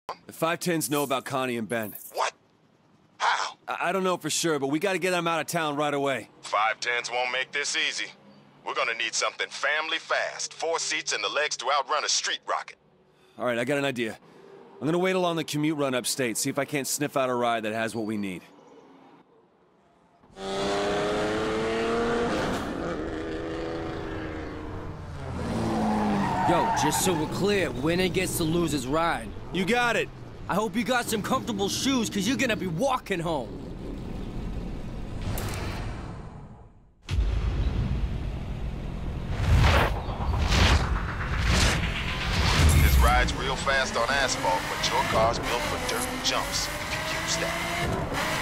The 510s know about Connie and Ben. What? How? I don't know for sure, but we gotta get them out of town right away. 510s won't make this easy. We're gonna need something family fast. 4 seats and the legs to outrun a street rocket. All right, I got an idea. I'm gonna wait along the commute run upstate, see if I can't sniff out a ride that has what we need. Yo, just so we're clear, winner gets to lose his ride. You got it! I hope you got some comfortable shoes, because you're gonna be walking home. This ride's real fast on asphalt, but your car's built for dirt and jumps. You can use that.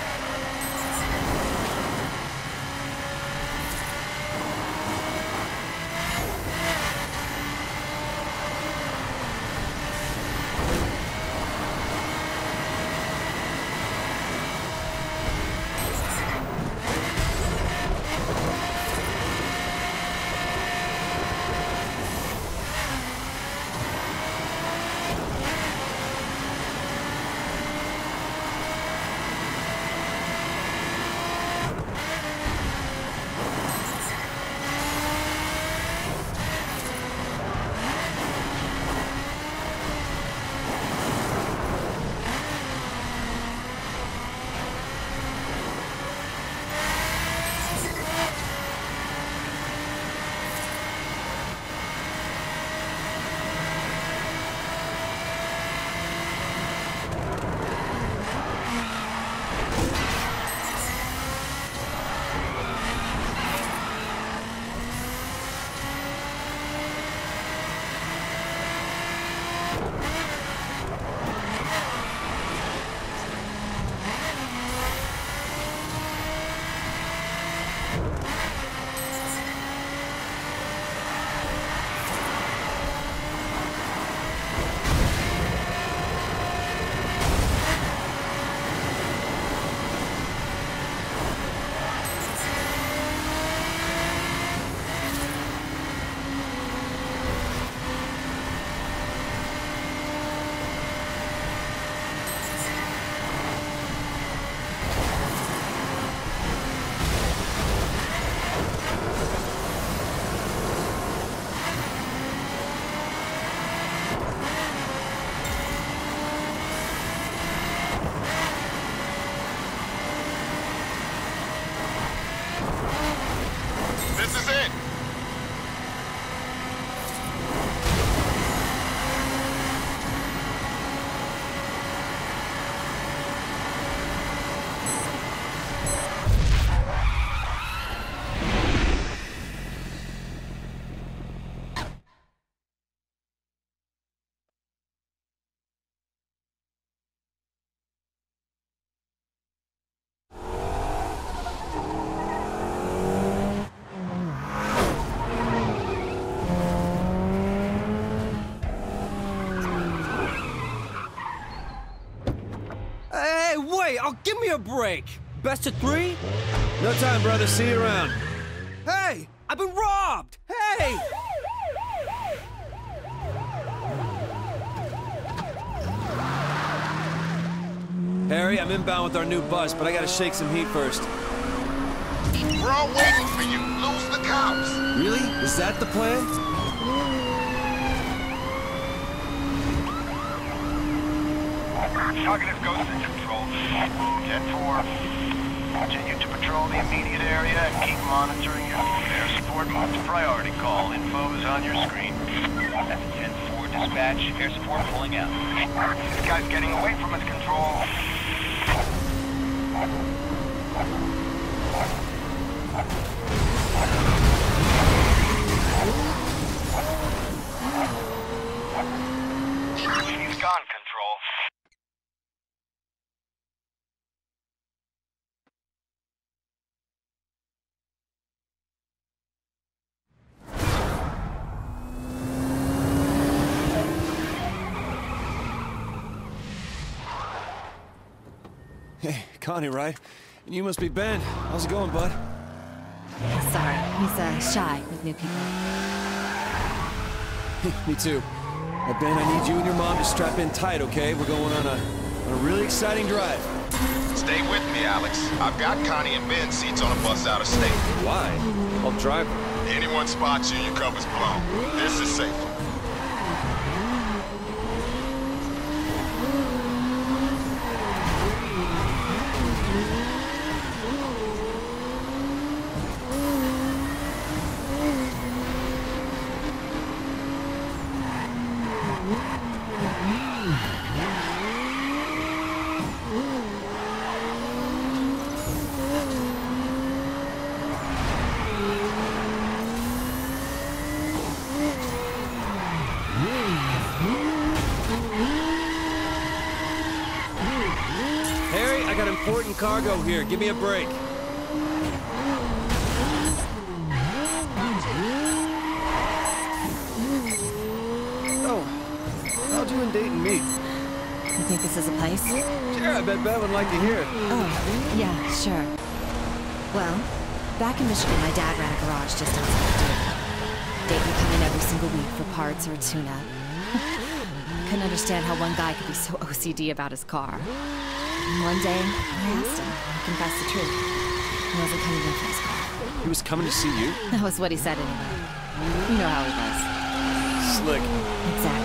This is it! Hey, wait! Oh, give me a break! Best of 3? No time, brother. See you around. Hey! I've been robbed! Hey! Harry, I'm inbound with our new bus, but I gotta shake some heat first. We're all waiting for you. Lose the cops. Really? Is that the plan? Target is Ghost in control. 10-4. Continue to patrol the immediate area and keep monitoring your air support. Move to priority call. Info is on your screen. That's 10-4 dispatch. Air support pulling out. This guy's getting away from his control. He's gone, control. Hey, Connie, right? And you must be Ben. How's it going, bud? Sorry, he's shy with new people. Me too. Now, Ben, I need you and your mom to strap in tight, okay? We're going on a really exciting drive. Stay with me, Alex. I've got Connie and Ben seats on a bus out of state. Why? I'll drive her. Anyone spots you, your cover's blown. This is safer. Harry, I got important cargo here. Give me a break. Oh, how'd you and Dayton meet? You think this is a place? Sure, I bet Ben would like to hear it. Oh, yeah, sure. Well, back in Michigan, my dad ran a garage just outside of Dayton. Dayton would come in every single week for parts or a tune-up. Couldn't understand how one guy could be so OCD about his car. And one day, I asked him. He confessed the truth. He wasn't coming in for his car. He was coming to see you? That was what he said anyway. You know how he was. Slick. Exactly.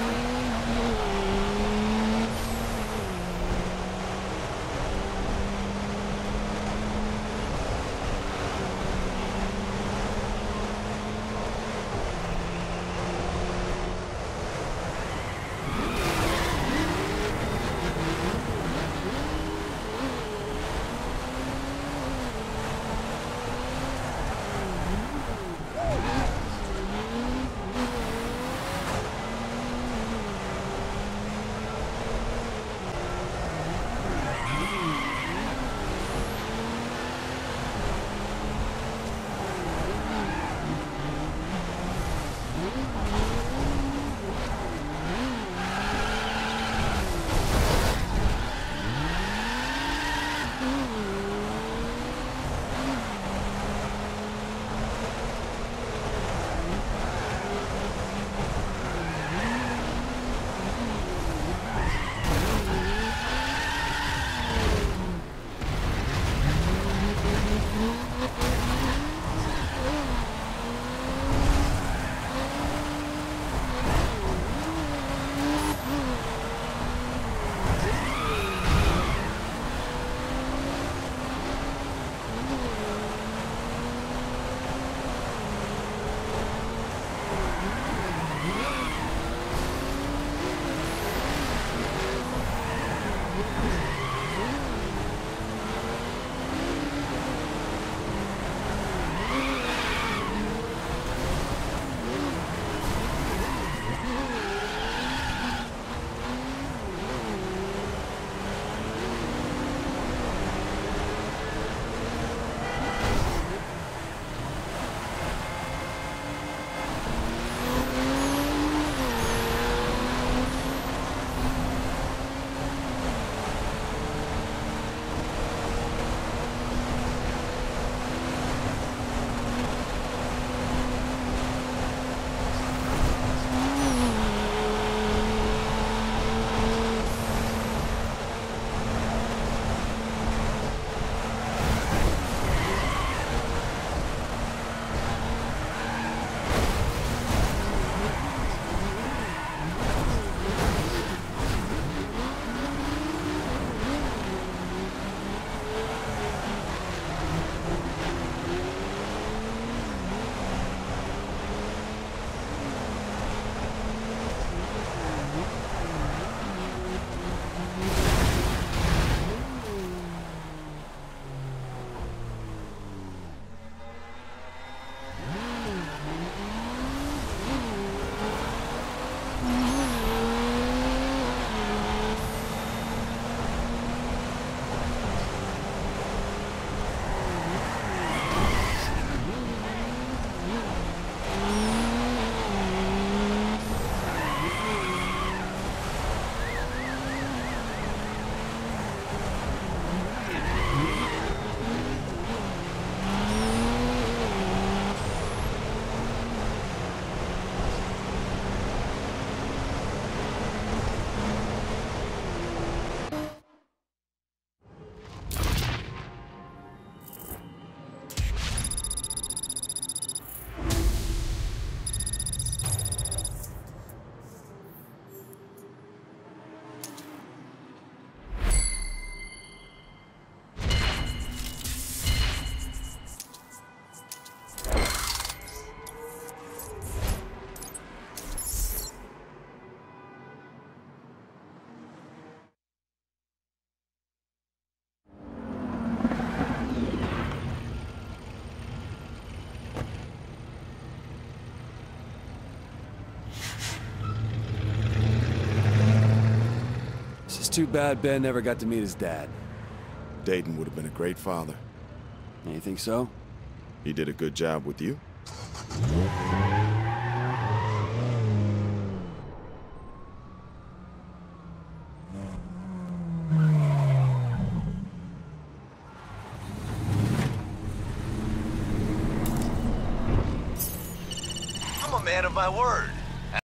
too bad Ben never got to meet his dad. Dayton would have been a great father. You think so? He did a good job with you. I'm a man of my word.